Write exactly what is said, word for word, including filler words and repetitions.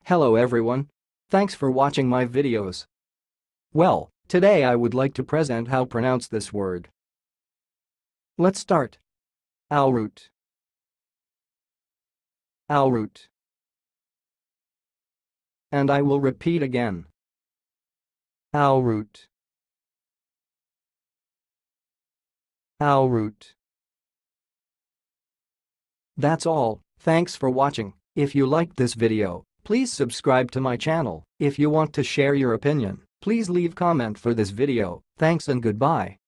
Hello everyone. Thanks for watching my videos. Well, today I would like to present how pronounce this word. Let's start. Alroot. Alroot. And I will repeat again. Alroot. Alroot. That's all. Thanks for watching. If you liked this video, please subscribe to my channel. If you want to share your opinion, please leave comment for this video. Thanks and goodbye.